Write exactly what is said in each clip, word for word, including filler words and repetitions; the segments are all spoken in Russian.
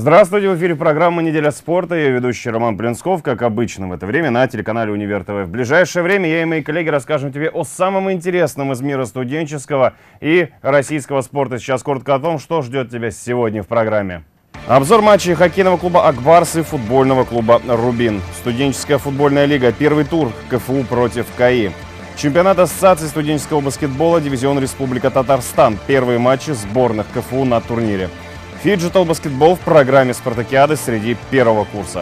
Здравствуйте, в эфире программа «Неделя спорта». Я ведущий Роман Плинсков, как обычно в это время на телеканале «Универ ТВ». В ближайшее время я и мои коллеги расскажем тебе о самом интересном из мира студенческого и российского спорта. Сейчас коротко о том, что ждет тебя сегодня в программе. Обзор матчей хоккейного клуба «Акбарс» и футбольного клуба «Рубин». Студенческая футбольная лига. Первый тур КФУ против КАИ. Чемпионат Ассоциации студенческого баскетбола, дивизион Республика Татарстан. Первые матчи сборных КФУ на турнире. Фиджитал баскетбол в программе «Спартакиады» среди первого курса.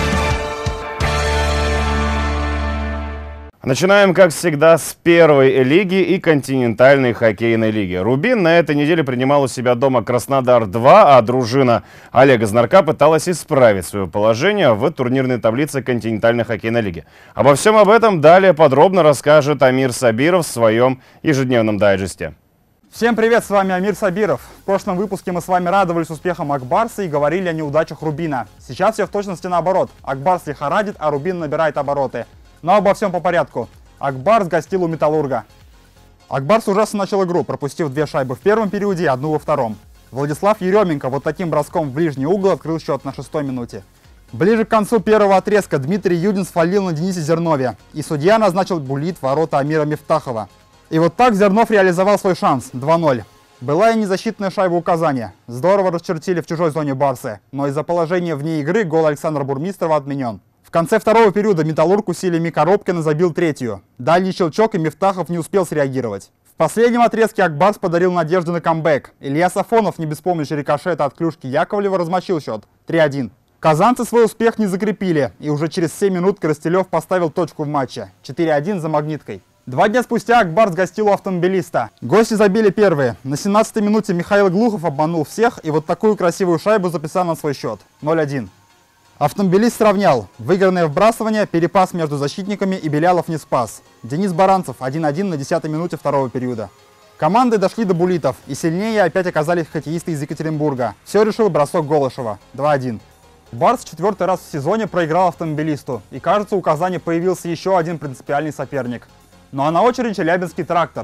Начинаем, как всегда, с первой лиги и континентальной хоккейной лиги. «Рубин» на этой неделе принимал у себя дома Краснодар-два, а дружина Олега Знарка пыталась исправить свое положение в турнирной таблице континентальной хоккейной лиги. Обо всем об этом далее подробно расскажет Амир Сабиров в своем ежедневном дайджесте. Всем привет, с вами Амир Сабиров. В прошлом выпуске мы с вами радовались успехам Акбарса и говорили о неудачах Рубина. Сейчас все в точности наоборот. Акбарс лихорадит, а Рубин набирает обороты. Но обо всем по порядку. Акбарс гостил у Металлурга. Акбарс ужасно начал игру, пропустив две шайбы в первом периоде и одну во втором. Владислав Еременко вот таким броском в ближний угол открыл счет на шестой минуте. Ближе к концу первого отрезка Дмитрий Юдин сфалил на Денисе Зернове, и судья назначил буллит в ворота Амира Мифтахова. И вот так Зернов реализовал свой шанс – два ноль. Была и незащитная шайба у Казани. Здорово расчертили в чужой зоне барсы, но из-за положения вне игры гол Александра Бурмистрова отменен. В конце второго периода Металлург усилиями Коробкина забил третью. Дальний щелчок, и Мифтахов не успел среагировать. В последнем отрезке Акбарс подарил надежду на камбэк. Илья Сафонов не без помощи рикошета от клюшки Яковлева размочил счет – три один. Казанцы свой успех не закрепили, и уже через семь минут Коростелев поставил точку в матче – четыре один за Магниткой. Два дня спустя Акбарс гостил у Автомобилиста. Гости забили первые. На семнадцатой минуте Михаил Глухов обманул всех и вот такую красивую шайбу записал на свой счет – ноль один. Автомобилист сравнял. Выигранное вбрасывание, перепас между защитниками, и Белялов не спас. Денис Баранцев один один на десятой минуте второго периода. Команды дошли до буллитов, и сильнее опять оказались хоккеисты из Екатеринбурга. Все решил бросок Голышева – два один. Барс четвертый раз в сезоне проиграл Автомобилисту, и кажется, у Казани появился еще один принципиальный соперник. Ну а на очереди Челябинский «Трактор».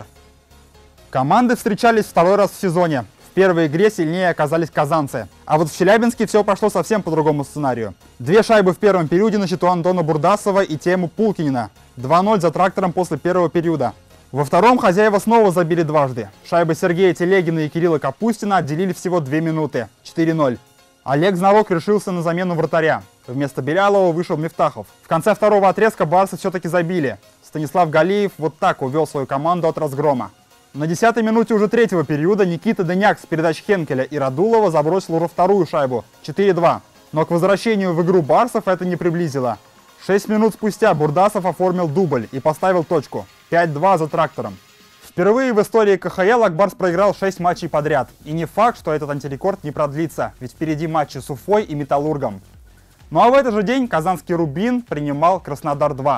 Команды встречались второй раз в сезоне. В первой игре сильнее оказались казанцы. А вот в Челябинске все прошло совсем по другому сценарию. Две шайбы в первом периоде на счету Антона Бурдасова и Тему Пулкинина. два ноль за «Трактором» после первого периода. Во втором хозяева снова забили дважды. Шайбы Сергея Телегина и Кирилла Капустина отделили всего две минуты. четыре ноль. Олег Знарок решился на замену вратаря. Вместо Белялова вышел Мифтахов. В конце второго отрезка барсы все-таки забили. Станислав Галиев вот так увел свою команду от разгрома. На десятой минуте уже третьего периода Никита Дыняк с передач Хенкеля и Радулова забросил уже вторую шайбу – четыре два. Но к возвращению в игру барсов это не приблизило. Шесть минут спустя Бурдасов оформил дубль и поставил точку – пять два за «Трактором». Впервые в истории ка ха эл Акбарс проиграл шесть матчей подряд. И не факт, что этот антирекорд не продлится, ведь впереди матчи с Уфой и Металлургом. Ну а в этот же день казанский «Рубин» принимал Краснодар-два.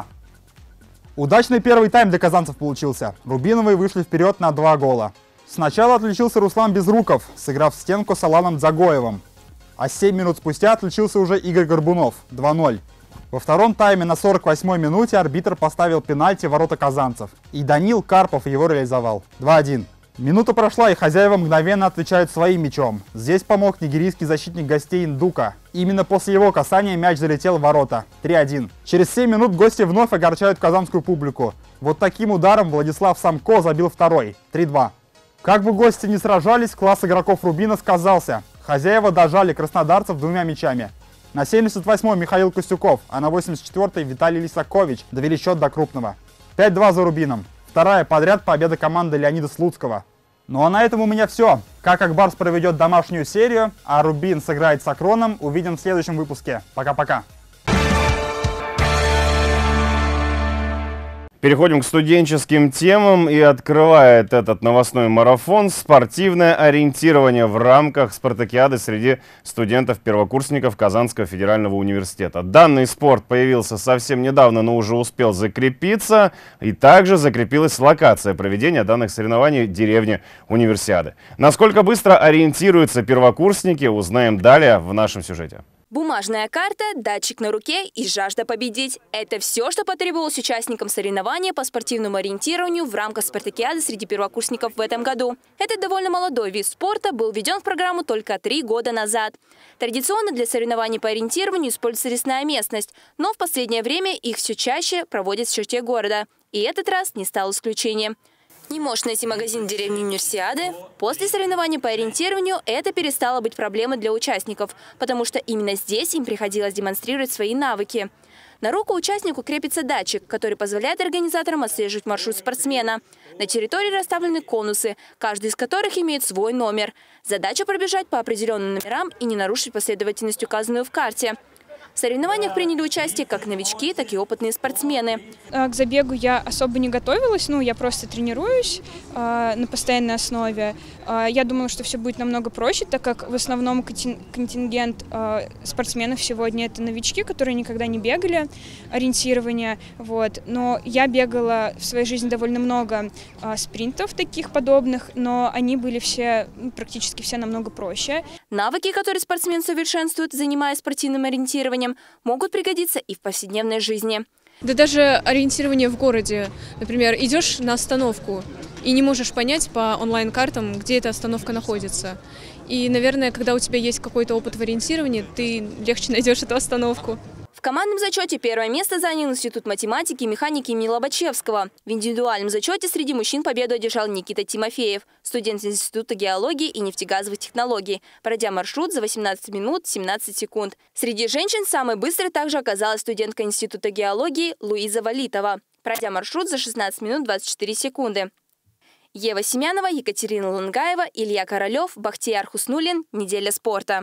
Удачный первый тайм для казанцев получился. Рубиновые вышли вперед на два гола. Сначала отличился Руслан Безруков, сыграв в стенку с Аланом Дзагоевым. А семь минут спустя отличился уже Игорь Горбунов, два ноль. Во втором тайме на сорок восьмой минуте арбитр поставил пенальти в ворота казанцев. И Данил Карпов его реализовал, два один. Минута прошла, и хозяева мгновенно отвечают своим мячом. Здесь помог нигерийский защитник гостей Ндука. Именно после его касания мяч залетел в ворота, три один. Через семь минут гости вновь огорчают казанскую публику. Вот таким ударом Владислав Самко забил второй, три два. Как бы гости ни сражались, класс игроков Рубина сказался. Хозяева дожали краснодарцев двумя мячами. На семьдесят восьмой Михаил Костюков, а на восемьдесят четвёртой Виталий Лисакович довели счет до крупного. пять два за Рубином. Вторая подряд победа команды Леонида Слуцкого. Ну а на этом у меня все. Как Акбарс проведет домашнюю серию, а Рубин сыграет с Акроном, увидим в следующем выпуске. Пока-пока. Переходим к студенческим темам, и открывает этот новостной марафон спортивное ориентирование в рамках спартакиады среди студентов-первокурсников Казанского федерального университета. Данный спорт появился совсем недавно, но уже успел закрепиться, и также закрепилась локация проведения данных соревнований – деревни Универсиады. Насколько быстро ориентируются первокурсники, узнаем далее в нашем сюжете. Бумажная карта, датчик на руке и жажда победить – это все, что потребовалось участникам соревнования по спортивному ориентированию в рамках спартакиады среди первокурсников в этом году. Этот довольно молодой вид спорта был введен в программу только три года назад. Традиционно для соревнований по ориентированию используется лесная местность, но в последнее время их все чаще проводят в черте города. И этот раз не стал исключением. Не можешь найти магазин в деревне Универсиады? После соревнований по ориентированию это перестало быть проблемой для участников, потому что именно здесь им приходилось демонстрировать свои навыки. На руку участнику крепится датчик, который позволяет организаторам отслеживать маршрут спортсмена. На территории расставлены конусы, каждый из которых имеет свой номер. Задача пробежать по определенным номерам и не нарушить последовательность, указанную в карте. В соревнованиях приняли участие как новички, так и опытные спортсмены. К забегу я особо не готовилась, ну, я просто тренируюсь э, на постоянной основе. Э, я думала, что все будет намного проще, так как в основном контингент э, спортсменов сегодня это новички, которые никогда не бегали ориентирование. Вот. Но я бегала в своей жизни довольно много э, спринтов таких подобных, но они были все, практически все намного проще. Навыки, которые спортсмен совершенствует, занимаясь спортивным ориентированием, могут пригодиться и в повседневной жизни. Да даже ориентирование в городе. Например, идешь на остановку и не можешь понять по онлайн-картам, где эта остановка находится. И, наверное, когда у тебя есть какой-то опыт в ориентировании, ты легче найдешь эту остановку. В командном зачете первое место занял Институт математики и механики имени Лобачевского. В индивидуальном зачете среди мужчин победу одержал Никита Тимофеев, студент Института геологии и нефтегазовых технологий, пройдя маршрут за восемнадцать минут семнадцать секунд. Среди женщин самой быстрой также оказалась студентка Института геологии Луиза Валитова, пройдя маршрут за шестнадцать минут двадцать четыре секунды. Ева Семянова, Екатерина Лангаева, Илья Королев, Бахтияр Хуснуллин. Неделя спорта.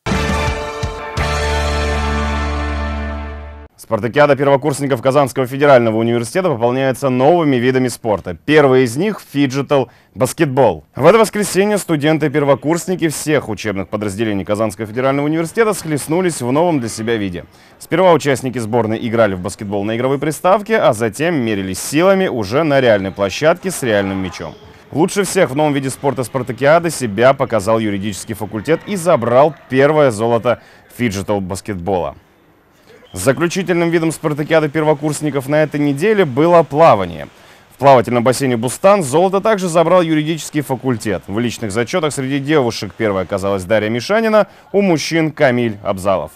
Спартакиада первокурсников Казанского федерального университета пополняется новыми видами спорта. Первый из них – фиджитал баскетбол. В это воскресенье студенты-первокурсники всех учебных подразделений Казанского федерального университета схлестнулись в новом для себя виде. Сперва участники сборной играли в баскетбол на игровой приставке, а затем мерились силами уже на реальной площадке с реальным мячом. Лучше всех в новом виде спорта спартакиады себя показал юридический факультет и забрал первое золото фиджитал баскетбола. Заключительным видом спартакиады первокурсников на этой неделе было плавание. В плавательном бассейне «Бустан» золото также забрал юридический факультет. В личных зачетах среди девушек первой оказалась Дарья Мишанина, у мужчин Камиль Абзалов.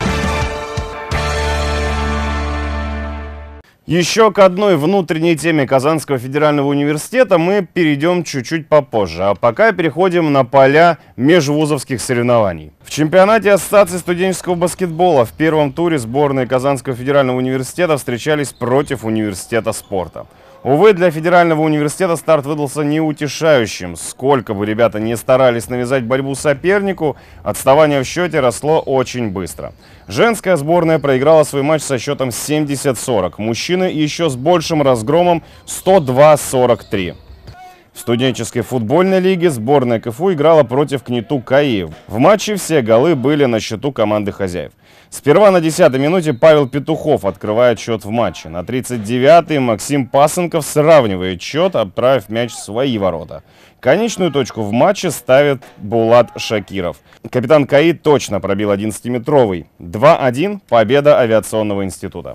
Еще к одной внутренней теме Казанского федерального университета мы перейдем чуть-чуть попозже, а пока переходим на поля межвузовских соревнований. В чемпионате Ассоциации студенческого баскетбола в первом туре сборные Казанского федерального университета встречались против университета спорта. Увы, для федерального университета старт выдался неутешающим. Сколько бы ребята не старались навязать борьбу сопернику, отставание в счете росло очень быстро. Женская сборная проиграла свой матч со счетом семьдесят сорок. Мужчины еще с большим разгромом сто два сорок три. В студенческой футбольной лиге сборная КФУ играла против КНИТУ КАИ. В матче все голы были на счету команды хозяев. Сперва на десятой минуте Павел Петухов открывает счет в матче. На тридцать девятой Максим Пасынков сравнивает счет, отправив мяч в свои ворота. Конечную точку в матче ставит Булат Шакиров. Капитан КАИ точно пробил одиннадцатиметровый. два один, победа авиационного института.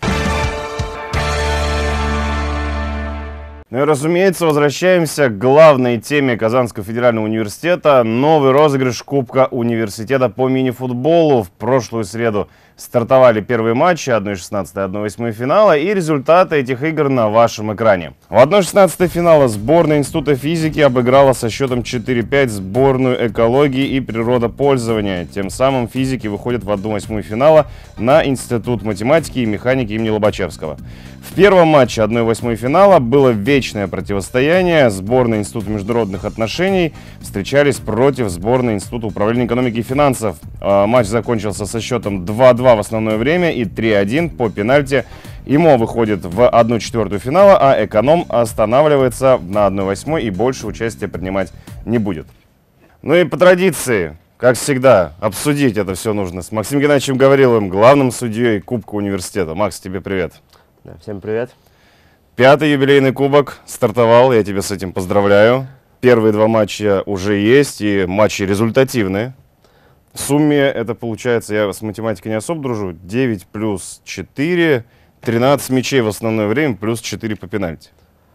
Ну и, разумеется, возвращаемся к главной теме Казанского федерального университета. Новый розыгрыш Кубка университета по мини-футболу. В прошлую среду стартовали первые матчи одна шестнадцатая и одна восьмая финала, и результаты этих игр на вашем экране. В одна шестнадцатой финала сборная Института физики обыграла со счетом четыре пять сборную экологии и природопользования. Тем самым физики выходят в одна восьмая финала на Институт математики и механики имени Лобачевского. В первом матче одна восьмая финала было вечное противостояние. Сборная Института международных отношений встречались против сборной Института управления экономики и финансов. Матч закончился со счетом два два в основное время и три один по пенальти. ИМО выходит в одну четвертую финала, а эконом останавливается на одна восьмая и больше участия принимать не будет. Ну и по традиции, как всегда, обсудить это все нужно с Максимом Геннадьевичем Гавриловым, главным судьей Кубка университета. Макс, тебе привет. Да, всем привет. Пятый юбилейный кубок стартовал, я тебя с этим поздравляю. Первые два матча уже есть, и матчи результативные. В сумме это получается, я с математикой не особо дружу, девять плюс четыре, тринадцать мячей в основное время, плюс четыре по пенальти.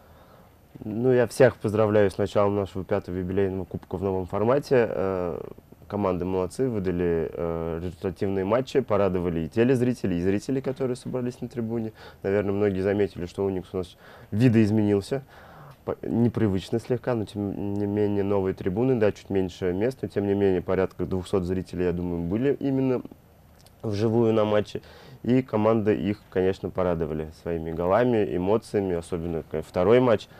Ну, я всех поздравляю с началом нашего пятого юбилейного кубка в новом формате. Э, команды молодцы, выдали э, результативные матчи, порадовали и телезрителей, и зрителей, которые собрались на трибуне. Наверное, многие заметили, что Уникс у нас видоизменился. Непривычно слегка, но тем не менее новые трибуны, да, чуть меньше мест, но тем не менее порядка двухсот зрителей, я думаю, были именно вживую на матче. И команды их, конечно, порадовали своими голами, эмоциями, особенно второй матч.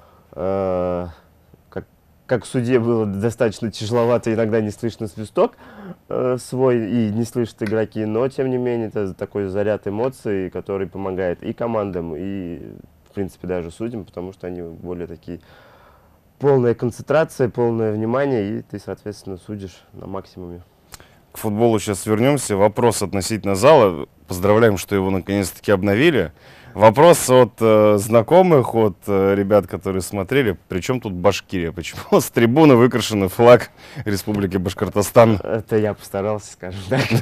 Э, как, как в суде было достаточно тяжеловато, иногда не слышно свисток э, свой и не слышат игроки, но тем не менее это такой заряд эмоций, который помогает и командам, и в принципе даже судьям, потому что они более такие, полная концентрация, полное внимание, и ты, соответственно, судишь на максимуме. К футболу сейчас вернемся. Вопрос относительно зала. Поздравляем, что его наконец-таки обновили. Вопрос от э, знакомых, от э, ребят, которые смотрели. Причем тут Башкирия? Почему с трибуны выкрашен флаг Республики Башкортостан? Это я постарался, скажем так.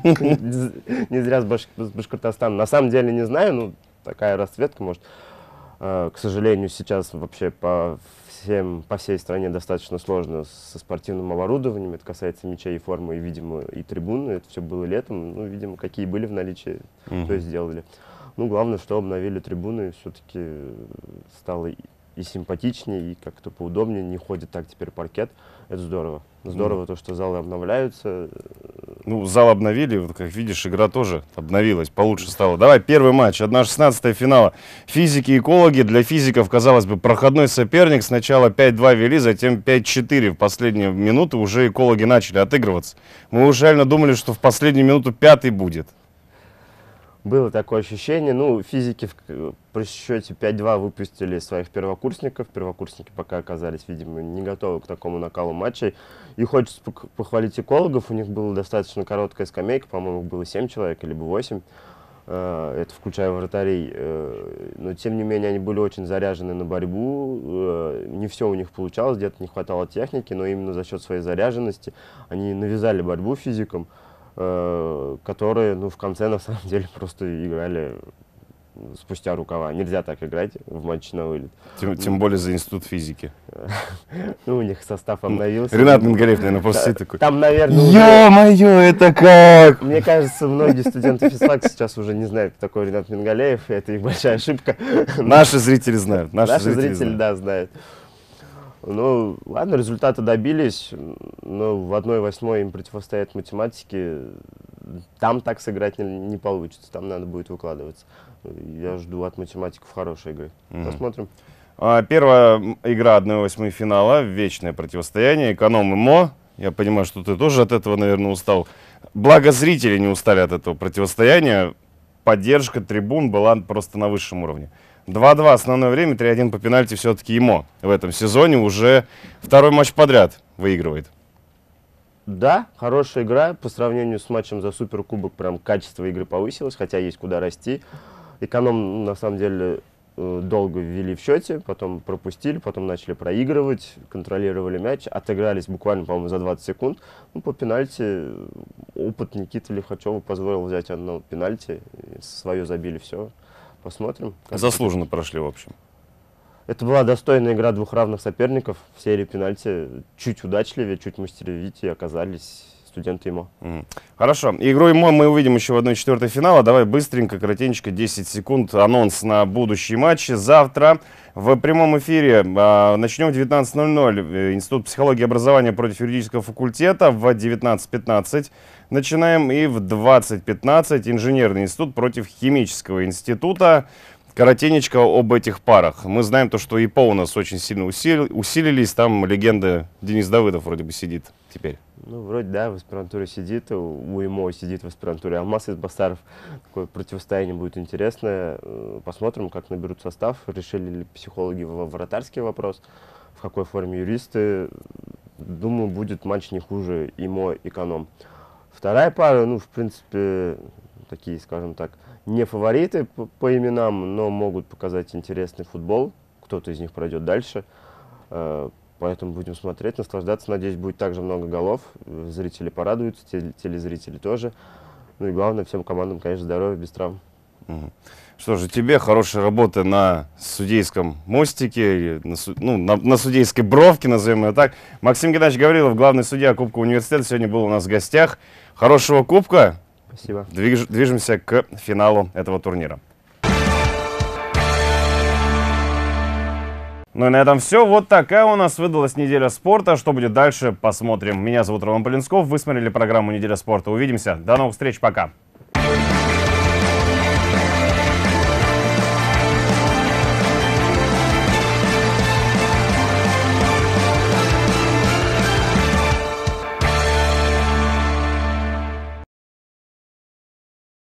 Не зря с Башкортостаном. На самом деле не знаю, ну такая расцветка, может. К сожалению, сейчас вообще по, всем, по всей стране достаточно сложно со спортивным оборудованием. Это касается мячей и формы, и, видимо, и трибуны. Это все было летом. Ну, видимо, какие были в наличии, mm-hmm. то и сделали. Ну, главное, что обновили трибуны. Все-таки стало и симпатичнее, и как-то поудобнее. Не ходит так теперь паркет. Это здорово. Здорово mm-hmm. то, что залы обновляются. Ну, зал обновили, вот как видишь, игра тоже обновилась, получше стала. Давай, первый матч, одна шестнадцатая финала. Физики и экологи. Для физиков, казалось бы, проходной соперник. Сначала пять-два вели, затем пять-четыре. В последние минуты уже экологи начали отыгрываться. Мы уже реально думали, что в последнюю минуту пятый будет. Было такое ощущение. Ну, физики в, при счете пять-два выпустили своих первокурсников. Первокурсники пока оказались, видимо, не готовы к такому накалу матчей. И хочется похвалить экологов. У них была достаточно короткая скамейка. По-моему, было семь человек, либо восемь. Это включая вратарей. Но, тем не менее, они были очень заряжены на борьбу. Не все у них получалось, где-то не хватало техники. Но именно за счет своей заряженности они навязали борьбу физикам, которые, ну, в конце, на самом деле, просто играли спустя рукава. Нельзя так играть в матче на вылет. Тем, тем более за институт физики. Ну, у них состав обновился. Ренат Мингалеев, наверное, после такой. Там, наверное, ё-моё, это как? Мне кажется, многие студенты физфака сейчас уже не знают, кто такой Ренат Мингалеев, и это их большая ошибка. Наши зрители знают. Наши, Наши зрители, зрители, знают. да, знают. Ну, ладно, результаты добились, но в одной восьмой им противостоят математики. Там так сыграть не, не получится, там надо будет выкладываться. Я жду от математиков хорошей игры. Mm-hmm. Посмотрим. А, первая игра одна восьмая финала, вечное противостояние, эконом и МО. Я понимаю, что ты тоже от этого, наверное, устал. Благо зрители не устали от этого противостояния. Поддержка трибун была просто на высшем уровне. два-два основное время, три-один по пенальти все-таки ИМО в этом сезоне уже второй матч подряд выигрывает. Да, хорошая игра. По сравнению с матчем за Суперкубок прям качество игры повысилось, хотя есть куда расти. Эконом, на самом деле, долго ввели в счете, потом пропустили, потом начали проигрывать, контролировали мяч, отыгрались буквально, по-моему, за двадцать секунд. Ну, по пенальти опыт Никиты Лихачева позволил взять одно пенальти, свое забили, все. Посмотрим. Заслуженно прошли, в общем. Это была достойная игра двух равных соперников. В серии пенальти чуть удачливее, чуть мастеровитее оказались студенты ИМО. Mm. Хорошо. Игру ИМО мы увидим еще в одной четвертой финала. Давай быстренько, коротенько, десять секунд. Анонс на будущие матчи. Завтра в прямом эфире а, начнем в девятнадцать ноль-ноль. Институт психологии и образования против юридического факультета. В девятнадцать пятнадцать начинаем. И в двадцать пятнадцать инженерный институт против химического института. Коротенечко об этих парах. Мы знаем то, что ИПО у нас очень сильно усили, усилились. Там легенда Денис Давыдов вроде бы сидит теперь. Ну, вроде, да, в аспирантуре сидит, у ИМО сидит в аспирантуре Алмаз из Басаров. Такое противостояние будет интересное. Посмотрим, как наберут состав. Решили ли психологи вратарский вопрос, в какой форме юристы. Думаю, будет матч не хуже ИМО эконом. Вторая пара, ну, в принципе, такие, скажем так, не фавориты по, по именам, но могут показать интересный футбол. Кто-то из них пройдет дальше. Поэтому будем смотреть, наслаждаться. Надеюсь, будет также много голов. Зрители порадуются, телезрители тоже. Ну и главное, всем командам, конечно, здоровья, без травм. Что же, тебе хорошей работы на судейском мостике, на, ну, на, на судейской бровке, назовем ее так. Максим Геннадьевич Гаврилов, главный судья Кубка университета, сегодня был у нас в гостях. Хорошего кубка. Спасибо. Движ, движемся к финалу этого турнира. Ну и на этом все. Вот такая у нас выдалась неделя спорта. Что будет дальше, посмотрим. Меня зовут Роман Полинсков. Вы смотрели программу «Неделя спорта». Увидимся. До новых встреч. Пока.